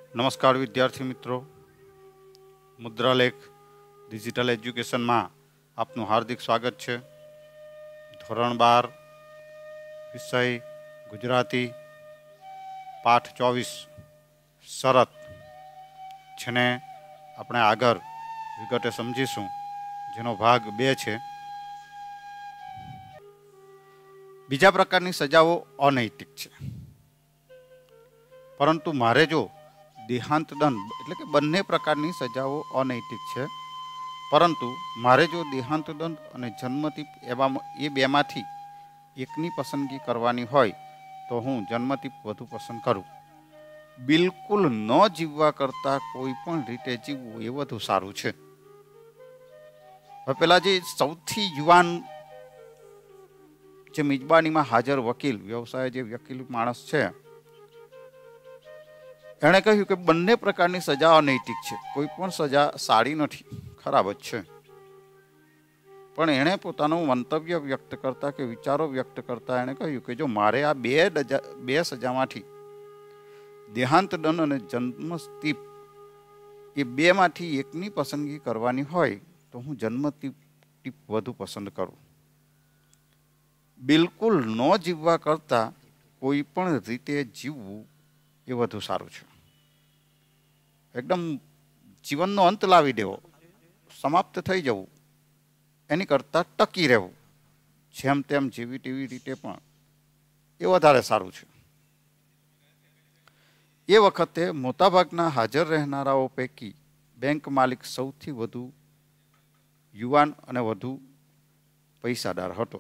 નમસ્કાર વિદ્યાર્થી મિત્રો, મુદ્રાલેખ ડિજિટલ એજ્યુકેશનમાં આપનું હાર્દિક સ્વાગત છે. ધોરણ 12 વિષય ગુજરાતી, પાઠ 24 શરત, જેને આપણે આગળ વિગતે સમજીશું, જેનો ભાગ 2 છે. બીજા પ્રકારની સજાઓ અનૈતિક છે, પરંતુ મારે જો દેહાંત દંડ એટલે કે બંને પ્રકારની સજાઓ અનૈતિક છે, પરંતુ મારે જો દેહાંત દંડ અને જન્મતિપ એ બેમાંથી એકની પસંદગી કરવાની હોય તો હું જન્મતિપ વધુ પસંદ કરું. બિલકુલ ન જીવવા કરતાં કોઈ પણ રીતે જીવવું એ વધુ સારું છે. હવે પેલા જે સૌથી યુવાન જે મિજબાનીમાં હાજર વકીલ, વ્યવસાય જે વકીલ માણસ છે, એણે કહ્યું કે બંને પ્રકારની સજા અનૈતિક છે. કોઈ પણ સજા સારી નથી, ખરાબ જ છે. પણ એણે પોતાનું મંતવ્ય વ્યક્ત કરતા કે વિચારો વ્યક્ત કરતા એણે કહ્યું કે જો મારે આ બે સજામાંથી દેહાંત દંડ અને જન્મતિપ એ બેમાંથી એકની પસંદગી કરવાની હોય તો હું જન્મતિપ વધુ પસંદ કરું. બિલકુલ ન જીવવા કરતાં કોઈ પણ રીતે જીવવું એ વધુ સારું છે. એકદમ જીવનનો અંત લાવી દેવો, સમાપ્ત થઈ જવું, એની કરતાં ટકી રહેવું, જેમ તેમ જેવી તેવી રીતે પણ એ વધારે સારું છે. એ વખતે મોટાભાગના હાજર રહેનારાઓ પૈકી બેંક માલિક સૌથી વધુ યુવાન અને વધુ પૈસાદાર હતો.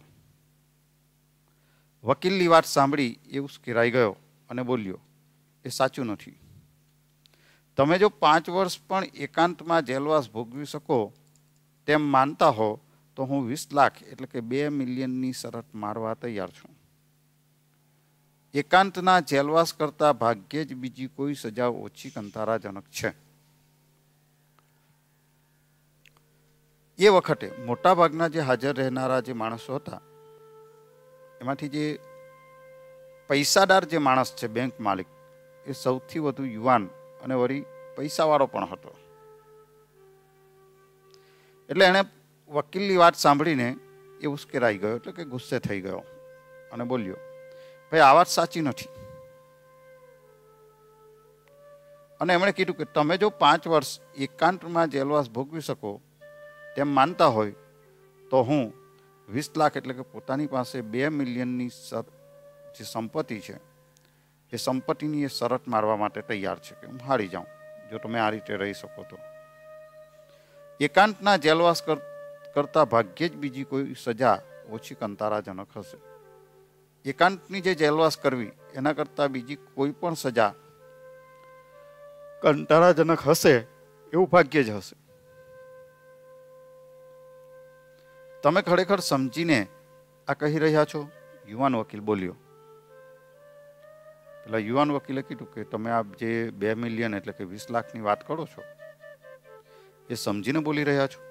વકીલની વાત સાંભળી એ ઉશ્કેરાઈ ગયો અને બોલ્યો, એ સાચું નથી. તમે જો 5 વર્ષ પણ એકાંતમાં જેલવાસ ભોગવી શકો તેમ માનતા હો તો હું 20 લાખ એટલે કે 2 મિલિયનની શરત મારવા તૈયાર છું. એકાંતના જેલવાસ કરતાં ભાગ્યે જ બીજી કોઈ સજા ઓછી કંટાળાજનક છે. એ વખતે મોટાભાગના જે હાજર રહેનારા જે માણસો હતા એમાંથી જે પૈસાદાર જે માણસ છે, બેંક માલિક, એ સૌથી વધુ યુવાન અને વળી પૈસાવાળો પણ હતો. એટલે એણે વકીલની વાત સાંભળીને એ ઉશ્કેરાઈ ગયો, એટલે કે ગુસ્સે થઈ ગયો અને બોલ્યો, ભાઈ આ વાત સાચી નથી. અને એમણે કીધું કે તમે જો 5 વર્ષ એકાંતમાં જેલવાસ ભોગવી શકો તેમ માનતા હોય તો હું 20 લાખ એટલે કે પોતાની પાસે 2 મિલિયનની જે સંપત્તિ છે એ સંપત્તિની એ શરત મારવા માટે તૈયાર છે કે હું હારી જાઉં જો તમે આ રીતે રહી શકો તો. એકાંતના જેલવાસ કરતાં ભાગ્યે જ બીજી કોઈ સજા ઓછી કંટાળાજનક હશે. એકાંતની જે જેલવાસ કરવી એના કરતાં બીજી કોઈ પણ સજા કંટાળાજનક હશે એવું ભાગ્યે જ હશે. તમે ખરેખર સમજીને આ કહી રહ્યા છો? યુવાન વકીલ બોલ્યો. પેલા યુવાન વકીલે કીધું કે તમે આ જે 2 મિલિયન એટલે કે 20 લાખની વાત કરો છો એ સમજીને બોલી રહ્યા છો?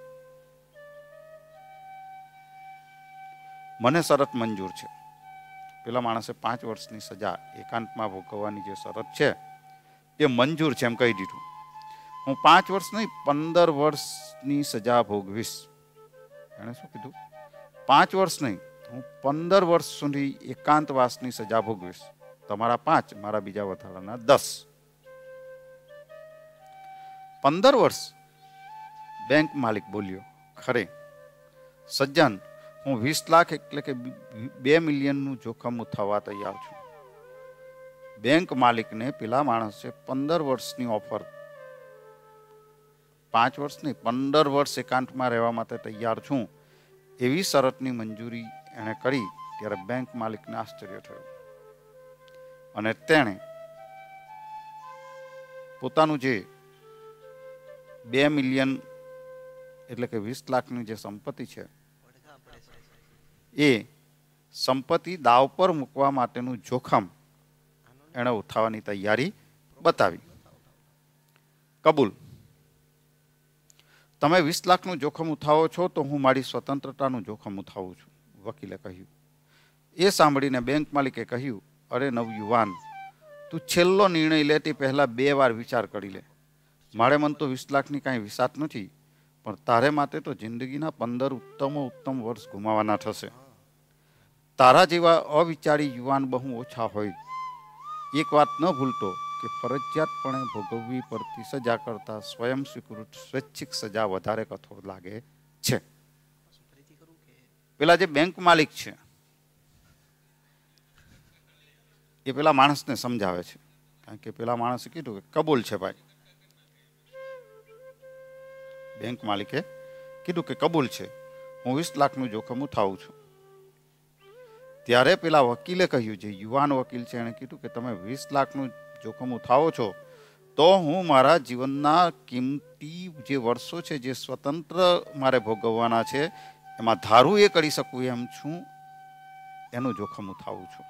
મને શરત મંજૂર છે. પેલા માણસે 5 વર્ષની સજા એકાંતમાં ભોગવવાની જે શરત છે એ મંજૂર છે એમ કહી દીધું. હું 5 વર્ષ નહીં 15 વર્ષની સજા ભોગવીશ. એણે શું કીધું? 5 વર્ષ નહીં, હું 15 વર્ષ સુધી એકાંતવાસની સજા ભોગવીશ. તમારા 5, મારા બીજા વધારાના 10. 15 વર્ષ? બેંક માલિક બોલ્યો, ખરે સજ્જન, હું 20 લાખ એટલે કે 2 મિલિયનનું જોખમ ઉઠાવવા તૈયાર છું. બેંક માલિકને પેલા માણસે 15 વર્ષની ઓફર, 5 વર્ષ નહીં 15 વર્ષ એકાંતમાં રહેવા માટે તૈયાર છું એવી શરતની મંજૂરી એણે કરી ત્યારે બેંક માલિકને આશ્ચર્ય થયું અને તેણે પોતાનું જે 2 મિલિયન એટલે કે 20 લાખની જે સંપત્તિ છે એ સંપત્તિ દાવ પર મૂકવા માટેનું જોખમ એણે ઉઠાવવાની તૈયારી બતાવી. કબૂલ. તમે 20 લાખનું જોખમ ઉઠાવો છો તો હું મારી સ્વતંત્રતાનું જોખમ ઉઠાવું છું, વકીલે કહ્યું. એ સાંભળીને બેંક માલિકે કહ્યું, અરે નવયુવાન, તું છેલ્લો નિર્ણય લે તે પહેલાં 2 વાર વિચાર કરી લે. મારે મન તો 20 લાખની કાંઈ વિસાત નથી, પણ તારે માટે તો જિંદગીના 15 ઉત્તમ વર્ષ ગુમાવવાના થશે. તારા જેવા અવિચારી યુવાન બહુ ઓછા હોય. એક વાત ન ભૂલતો કે ફરજિયાતપણે ભોગવવી પડતી સજા કરતાં સ્વયં સ્વીકૃત સ્વૈચ્છિક સજા વધારે કઠોર લાગે છે. પેલા જે બેંક માલિક છે એ પેલા માણસને સમજાવે છે, કારણ કે પેલા માણસે કીધું કે કબૂલ છે ભાઈ. બેંક માલિકે કીધું કે કબૂલ છે, હું 20 લાખનું જોખમ ઉઠાવું છું. ત્યારે પેલા વકીલે કહ્યું, જે યુવાન વકીલ છે એણે કીધું કે તમે 20 લાખનું જોખમ ઉઠાવો છો તો હું મારા જીવનના કિંમતી જે વર્ષો છે, જે સ્વતંત્ર મારે ભોગવવાના છે, એમાં ધારું એ કરી શકું એમ છું, એનું જોખમ ઉઠાવું છું.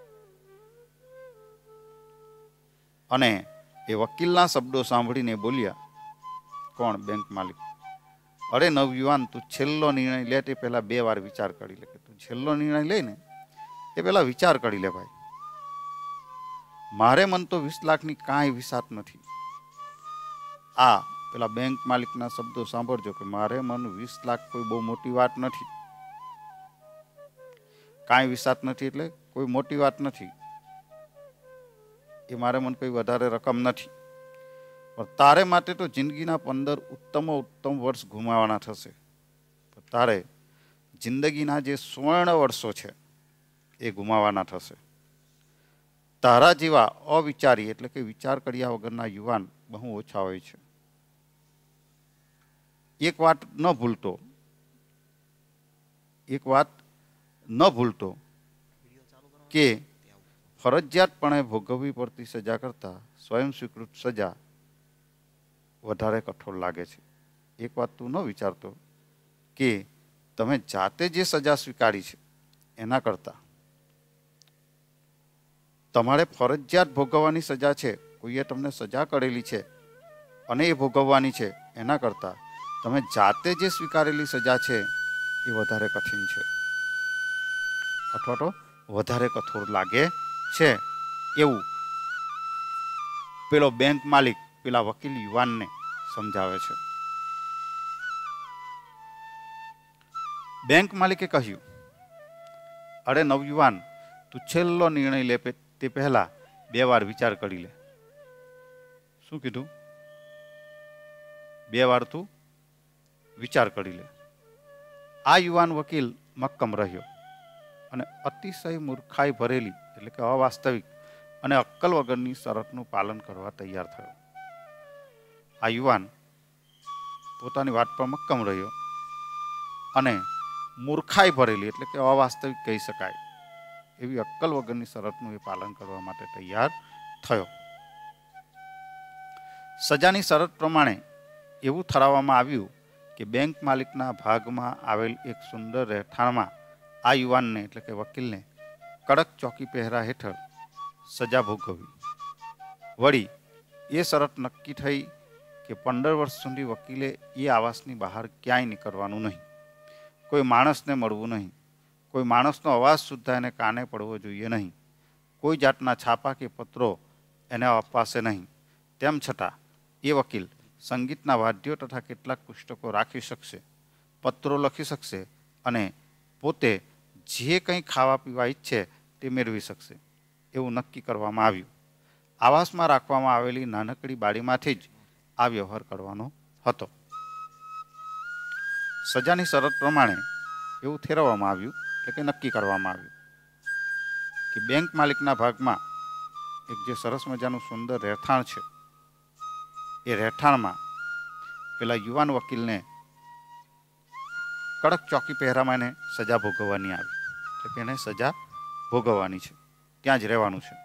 અને એ વકીલના શબ્દો સાંભળીને બોલ્યા, કોણ? બેંક માલિક. અરે નવયુવાન, તું છેલ્લો નિર્ણય લે તે પહેલા 2 વાર વિચાર કરી લે. કે તું છેલ્લો નિર્ણય લે ને એ પહેલા વિચાર કરી લે ભાઈ. મારે મન તો 20 લાખની કાંઈ વિસાત નથી. આ પેલા બેંક માલિકના શબ્દો સાંભળજો કે મારે મન 20 લાખ કોઈ બહુ મોટી વાત નથી. કાંઈ વિસાત નથી એટલે કોઈ મોટી વાત નથી. એ મારે મન કોઈ વધારે રકમ નથી, પણ તારે માટે તો જિંદગીના 15 ઉત્તમ વર્ષ ગુમાવવાના થશે. તારે જિંદગીના જે સ્વર્ણ વર્ષો છે એ ગુમાવવાના થશે. તારા જેવા અવિચારી એટલે કે વિચાર કર્યા વગરના યુવાન બહુ ઓછા હોય છે. એક વાત ન ભૂલતો કે ફરજિયાતપણે ભોગવવી પડતી સજા કરતાં સ્વયં સ્વીકૃત સજા વધારે કઠોર લાગે છે. એક વાત તું ન વિચારતો કે તમે જાતે જે સજા સ્વીકારી છે એના કરતાં તમારે ફરજિયાત ભોગવવાની સજા છે, કોઈએ તમને સજા કરેલી છે અને એ ભોગવવાની છે, એના કરતાં તમે જાતે જે સ્વીકારેલી સજા છે એ વધારે કઠિન છે, અથવા તો વધારે કઠોર લાગે છે. એવું પેલો બેંક માલિક પેલા વકીલ યુવાનને સમજાવે છે. બેંક માલિકે કહ્યું, અરે નવયુવાન, તું છેલ્લો નિર્ણય લે તે પહેલા 2 વાર વિચાર કરી લે. શું કીધું? 2 વાર તું વિચાર કરી લે. આ યુવાન વકીલ મક્કમ રહ્યો અને અતિશય મૂર્ખાઈ ભરેલી એટલે કે અવાસ્તવિક અને અક્કલ વગરની શરતનું પાલન કરવા તૈયાર થયો. આ યુવાન પોતાની વાત પર મક્કમ રહ્યો અને મૂર્ખાઈ ભરેલી એટલે કે અવાસ્તવિક કહી શકાય એવી અક્કલ વગરની શરતનું એ પાલન કરવા માટે તૈયાર થયો. સજાની શરત પ્રમાણે એવું ઠરાવવામાં આવ્યું કે બેંક માલિકના ભાગમાં આવેલ એક સુંદર રહેઠાણમાં આ યુવાનને એટલે કે વકીલને કડક ચોકી પહેરા હેઠળ સજા ભોગવવી. વળી એ શરત નક્કી થઈ કે 15 વર્ષ સુધી વકીલે એ આવાસની બહાર ક્યાંય નીકળવાનું નહીં, કોઈ માણસને મળવું નહીં, કોઈ માણસનો અવાજ સુદ્ધા એને કાને પડવો જોઈએ નહીં, કોઈ જાતના છાપા કે પત્રો એને અપાશે નહીં. તેમ છતાં એ વકીલ સંગીતના વાદ્યો તથા કેટલાક પુસ્તકો રાખી શકશે, પત્રો લખી શકશે અને પોતે જે કંઈ ખાવા પીવા ઈચ્છે તે મેળવી શકશે એવું નક્કી કરવામાં આવ્યું. આવાસમાં રાખવામાં આવેલી નાનકડી બારીમાંથી જ આ વ્યવહાર કરવાનો હતો. સજાની શરત પ્રમાણે એવું ઠેરવવામાં આવ્યું એટલે કે નક્કી કરવામાં આવ્યું કે બેંક માલિકના ભાગમાં એક જે સરસ મજાનું સુંદર રહેઠાણ છે એ રહેઠાણમાં પેલા યુવાન વકીલને કડક ચોકી પહેરામાં એને સજા ભોગવવાની આવી. એટલે કે એને સજા ભોગવવાની છે, ત્યાં જ રહેવાનું છે.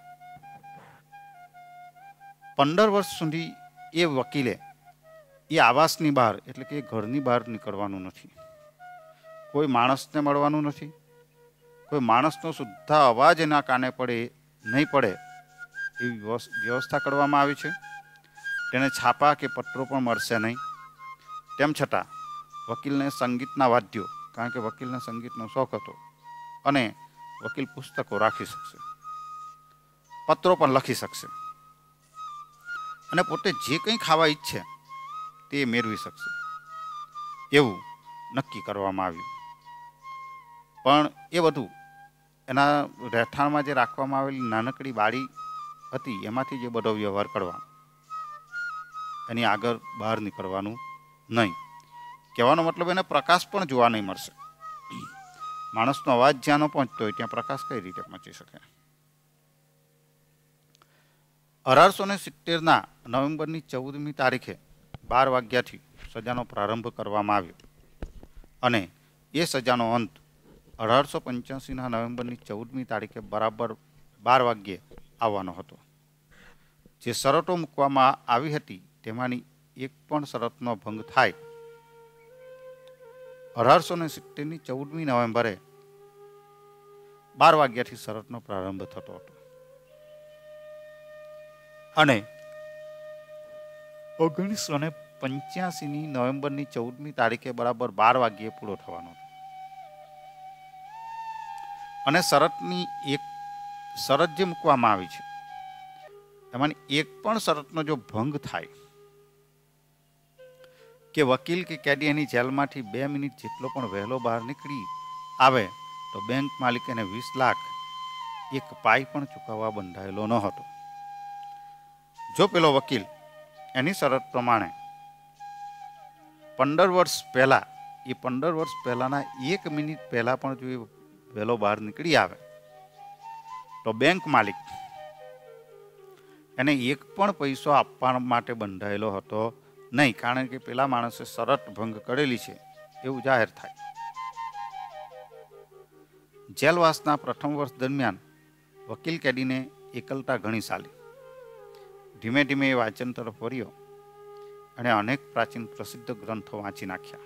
15 વર્ષ સુધી એ વકીલે એ આવાસની બહાર એટલે કે ઘરની બહાર નીકળવાનું નથી, કોઈ માણસને મળવાનું નથી, કોઈ માણસનો સુદ્ધા અવાજ એના કાને નહીં પડે એવી વ્યવસ્થા કરવામાં આવી છે. તેને છાપા કે પત્રો પણ મળશે નહીં. તેમ છતાં વકીલને સંગીતના વાદ્યો, કારણ કે વકીલને સંગીતનો શોખ હતો, અને વકીલ પુસ્તકો રાખી શકશે, પત્રો પણ લખી શકશે. અને પોતે જે કંઈ ખાવા ઈચ્છે તે મેળવી શકશે એવું નક્કી કરવામાં આવ્યું. પણ એ બધું એના રહેઠાણમાં જે રાખવામાં આવેલી નાનકડી બારી હતી એમાંથી જે બધો વ્યવહાર કરવાનો, એની આગળ બહાર નીકળવાનું નહીં. કહેવાનો મતલબ એને પ્રકાશ પણ જોવા નહીં મળશે. માણસનો અવાજ જ્યાં ન પહોંચતો હોય ત્યાં પ્રકાશ કઈ રીતે પહોંચી શકે? 1870 નવેમ્બરની 14મી તારીખે 12 વાગ્યાથી સજાનો પ્રારંભ કરવામાં આવ્યો અને એ સજાનો અંત 1885 નવેમ્બરની 14મી તારીખે બરાબર 12 વાગ્યે આવવાનો હતો. જે શરતો મૂકવામાં આવી હતી તેમાંની એક પણ શરતનો ભંગ થાય 1870ની 14મી નવેમ્બરે 12 વાગ્યાથી શરતનો પ્રારંભ થતો હતો અને 1985ની નવેમ્બરની 14મી તારીખે બરાબર 12 વાગ્યે પૂરો થવાનો હતો. અને શરતની એક શરત જે મૂકવામાં આવી છે એમાંની એક પણ શરતનો જો ભંગ થાય કે વકીલ કે કેદી એની જેલમાંથી 2 મિનિટ જેટલો પણ વહેલો બહાર નીકળી આવે તો બેંક માલિક એને 20 લાખ એક પાઈ પણ ચૂકવવા બંધાયેલો ન હતો. જો પેલો વકીલ એની શરત પ્રમાણે 15 વર્ષ પહેલા એ 15 વર્ષ પહેલાના 1 મિનિટ પહેલા પણ જો એ વહેલો બહાર નીકળી આવે તો બેંક માલિક એને એક પણ પૈસો આપવા માટે બંધાયેલો હતો નહીં, કારણ કે પેલા માણસે શરત ભંગ કરેલી છે એવું જાહેર થાય. જેલવાસના પ્રથમ વર્ષ દરમિયાન વકીલ કેદીને એકલતા ઘણી સાલી. ધીમે ધીમે એ વાંચન તરફ વળ્યો અને અનેક પ્રાચીન પ્રસિદ્ધ ગ્રંથો વાંચી નાખ્યા.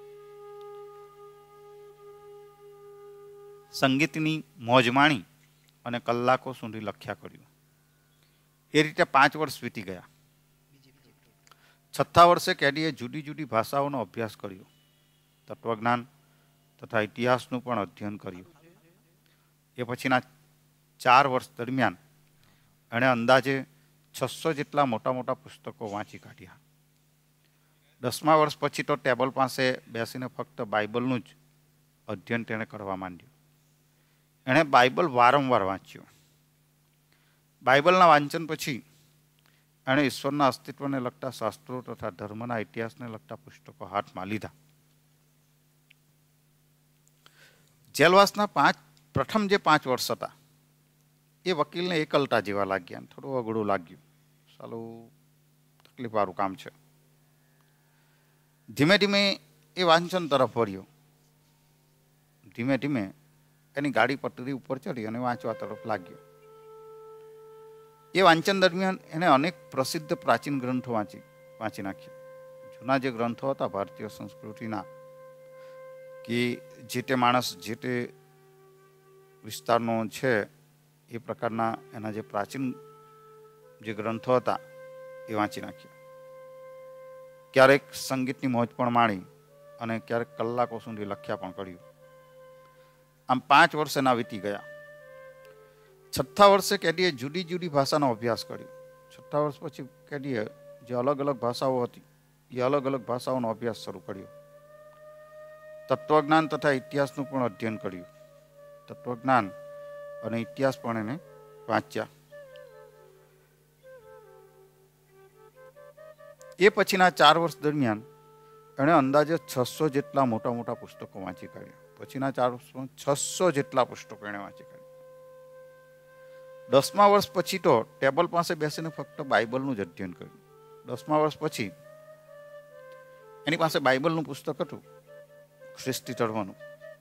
સંગીતની મોજ માણી અને કલાકો સુધી લખ્યા કર્યું. એ રીતે 5 વર્ષ વીતી ગયા. 6થા વર્ષે કેદીએ જુદી જુદી ભાષાઓનો અભ્યાસ કર્યો. તત્વજ્ઞાન તથા ઇતિહાસનું પણ અધ્યયન કર્યું. એ પછીના 4 વર્ષ દરમિયાન એણે અંદાજે 600 જેટલા મોટા મોટા પુસ્તકો વાંચી કાઢ્યા. 10મા વર્ષ પછી તો ટેબલ પાસે બેસીને ફક્ત બાઇબલનું જ અધ્યયન તેણે કરવા માંડ્યું. એણે બાઇબલ વારંવાર વાંચ્યું. બાઇબલના વાંચન પછી એણે ઈશ્વરના અસ્તિત્વને લગતા શાસ્ત્રો તથા ધર્મના ઇતિહાસને લગતા પુસ્તકો હાથમાં લીધા. જેલવાસના પ્રથમ જે 5 વર્ષ હતા એ વકીલને એકલતા જેવા લાગ્યા, થોડું અઘરું લાગ્યું. સાલું તકલીફવાળું કામ છે. ધીમે ધીમે એ વાંચન તરફ વળ્યો. ધીમે ધીમે એની ગાડી પટરી ઉપર ચડી અને વાંચવા તરફ લાગ્યો. એ વાંચન દરમિયાન એને અનેક પ્રસિદ્ધ પ્રાચીન ગ્રંથો વાંચી નાખ્યા. જૂના જે ગ્રંથો હતા ભારતીય સંસ્કૃતિના, કે જે તે માણસ જે તે વિસ્તારનો છે એ પ્રકારના એના જે પ્રાચીન જે ગ્રંથો હતા એ વાંચી નાખ્યા. ક્યારેક સંગીતની મોજ પણ માણી અને ક્યારેક કલાકો સુધી લખ્યા પણ કર્યું. આમ 5 વર્ષ એના વીતી ગયા. 6થા વર્ષે કેદીએ જુદી જુદી ભાષાનો અભ્યાસ કર્યો. 6થા વર્ષ પછી કેદીએ જે અલગ અલગ ભાષાઓ હતી એ અલગ અલગ ભાષાઓનો અભ્યાસ શરૂ કર્યો. તત્વજ્ઞાન તથા ઇતિહાસનું પણ અધ્યયન કર્યું. તત્વજ્ઞાન અને ઇતિહાસ પણ એને વાંચ્યા. એ પછીના 4 વર્ષ દરમિયાન એણે અંદાજે 600 જેટલા મોટા મોટા પુસ્તકો વાંચી કાઢ્યા. પછીના 4 વર્ષમાં 600 જેટલા પુસ્તકો એણે વાંચી કાઢ્યા. 10મા વર્ષ પછી તો ટેબલ પાસે બેસીને ફક્ત બાઇબલનું જ અધ્યયન કર્યું. 10મા વર્ષ પછી એની પાસે બાઇબલનું પુસ્તક હતું, ખ્રિસ્તી ધર્મનું,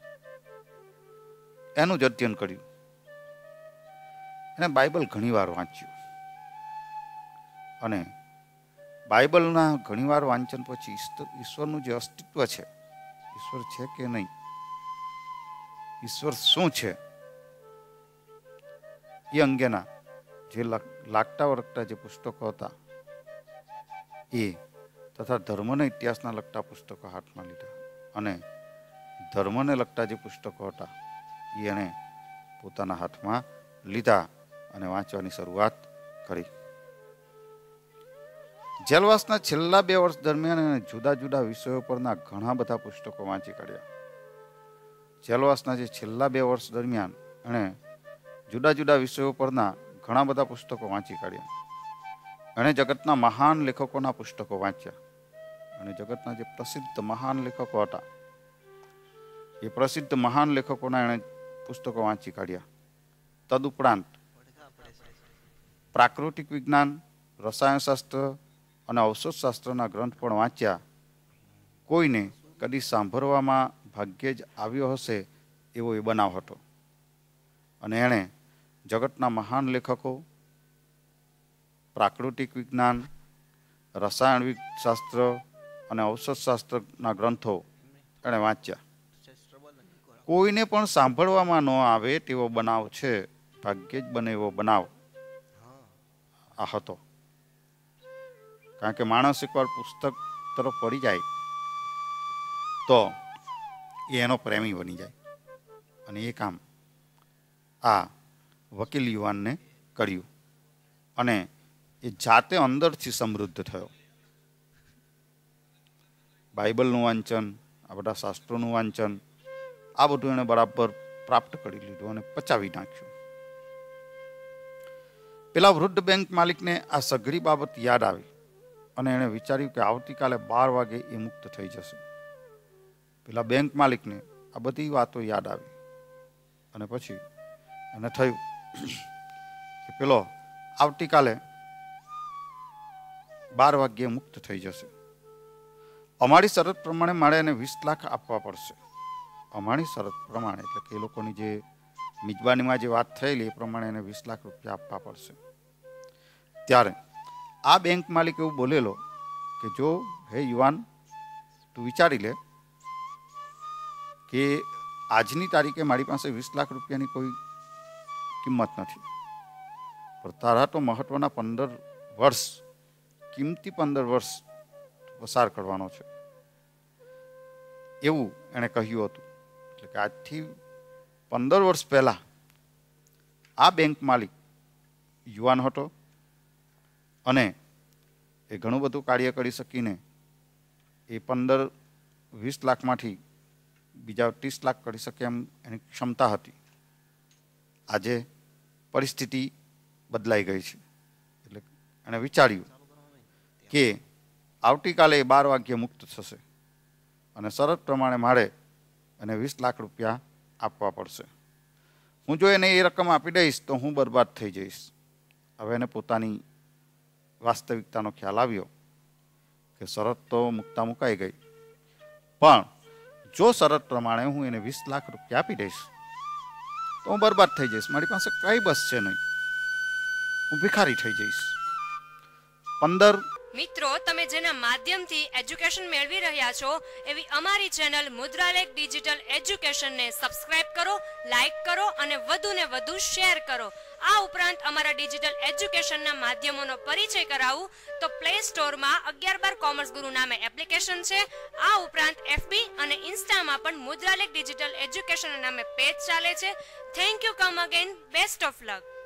એનું જ અધ્યયન કર્યું. એને બાઇબલ ઘણીવાર વાંચ્યું અને બાઇબલના ઘણીવાર વાંચન પછી ઈશ્વરનું જે અસ્તિત્વ છે, ઈશ્વર છે કે નહીં, ઈશ્વર શું છે એ અંગેના જે લાગતા વળગતા જે પુસ્તકો હતા એ તથા ધર્મને ઇતિહાસના લગતા પુસ્તકો હાથમાં લીધા અને ધર્મને લગતા જે પુસ્તકો હતા એ એણે પોતાના હાથમાં લીધા અને વાંચવાની શરૂઆત કરી. જેલવાસના છેલ્લા 2 વર્ષ દરમિયાન એણે જુદા જુદા વિષયો પરના ઘણા બધા પુસ્તકો વાંચી કાઢ્યા. જેલવાસના જે છેલ્લા 2 વર્ષ દરમિયાન એણે જુદા જુદા વિષયો પરના ઘણા બધા પુસ્તકો વાંચી કાઢ્યા. એણે જગતના મહાન લેખકોના પુસ્તકો વાંચ્યા અને જગતના જે પ્રસિદ્ધ મહાન લેખકો હતા એ પ્રસિદ્ધ મહાન લેખકોના એણે પુસ્તકો વાંચી કાઢ્યા. તદુપરાંત પ્રાકૃતિક વિજ્ઞાન, રસાયણશાસ્ત્ર અને ઔષધશાસ્ત્રના ગ્રંથ પણ વાંચ્યા. કોઈને કદી સાંભળવામાં ભાગ્યે જ આવ્યો હશે એવો એ બનાવ હતો. અને એણે જગતના મહાન લેખકો, પ્રાકૃતિક વિજ્ઞાન, રસાયણ શાસ્ત્ર અને ઔષધશાસ્ત્રના ગ્રંથો એણે વાંચ્યા. કોઈને પણ સાંભળવામાં ન આવે તેવો બનાવ છે, ભાગ્યે જ બને એવો બનાવ આ હતો. કારણ કે માણસ એકવાર પુસ્તક તરફ પડી જાય તો એ એનો પ્રેમી બની જાય. અને એ કામ આ વકીલ યુવાનને કર્યું અને એ જાતે અંદરથી સમૃદ્ધ થયો. બાઇબલનું વાંચન, આ બધા શાસ્ત્રોનું વાંચન, આ બધું એણે બરાબર પ્રાપ્ત કરી લીધું અને પચાવી નાખ્યું. પેલા વૃદ્ધ બેંક માલિકને આ સઘળી બાબત યાદ આવી અને એણે વિચાર્યું કે આવતીકાલે 12 વાગે એ મુક્ત થઈ જશે. પેલા બેંક માલિકને આ બધી વાતો યાદ આવી અને પછી એને થયું કે પેલો આવતીકાલે 12 વાગ્યે મુક્ત થઈ જશે. અમારી શરત પ્રમાણે મારે એને 20 લાખ આપવા પડશે. અમારી શરત પ્રમાણે એટલે કે એ લોકોની જે મિજબાનીમાં જે વાત થયેલી એ પ્રમાણે એને 20 લાખ રૂપિયા આપવા પડશે. ત્યારે આ બેંક માલિક એવું બોલેલો કે જો હે યુવાન, તું વિચારી લે કે આજની તારીખે મારી પાસે 20 લાખ રૂપિયાની કોઈ કિંમત નથી, પણ તારા તો મહત્વના 15 વર્ષ, કિંમતી 15 વર્ષ પસાર કરવાનો છે એવું એણે કહ્યું હતું. એટલે કે આજથી 15 વર્ષ પહેલા આ બેંક માલિક યુવાન હતો અને એ ઘણું બધું કાર્ય કરી શકીને એ 15-20 લાખમાંથી બીજા 30 લાખ કરી શકે એમ એની ક્ષમતા હતી. આજે પરિસ્થિતિ બદલાઈ ગઈ છે. એટલે એણે વિચાર્યું કે આવતીકાલે 12 વાગ્યે મુક્ત થશે અને શરત પ્રમાણે મારે એને 20 લાખ રૂપિયા આપવા પડશે. હું જો એને એ રકમ આપી દઈશ તો હું બરબાદ થઈ જઈશ. હવે એને પોતાની વાસ્તવિકતાનો ખ્યાલ આવ્યો કે શરત તો મુકાઈ ગઈ, પણ જો શરત પ્રમાણે હું એને 20 લાખ રૂપિયા આપી દઈશ તો હું બરબાદ થઈ જઈશ. મારી પાસે કઈ બસ છે નહીં, હું ભિખારી થઈ જઈશ. 15 મિત્રો, તમે જેના માધ્યમથી એજ્યુકેશન મેળવી રહ્યા છો એવી અમારી ચેનલ મુદ્રાલેખ ડિજિટલ એજ્યુકેશનને સબસ્ક્રાઇબ કરો, લાઇક કરો અને વધુને વધુ શેર કરો. આ ઉપરાંત અમારા ડિજિટલ એજ્યુકેશનના માધ્યમોનો પરિચય કરાવું તો પ્લે સ્ટોરમાં 11/12 કોમર્સ ગુરુ નામે એપ્લિકેશન છે. આ ઉપરાંત FB અને ઇન્સ્ટામાં પણ મુદ્રાલેખ ડિજિટલ એજ્યુકેશન નામે પેજ ચાલે છે. Thank you. Come again. Best of luck.